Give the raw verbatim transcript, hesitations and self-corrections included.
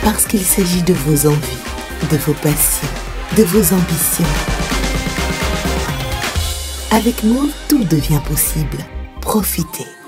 Parce qu'il s'agit de vos envies, de vos passions, de vos ambitions. Avec Move, tout devient possible. Profitez.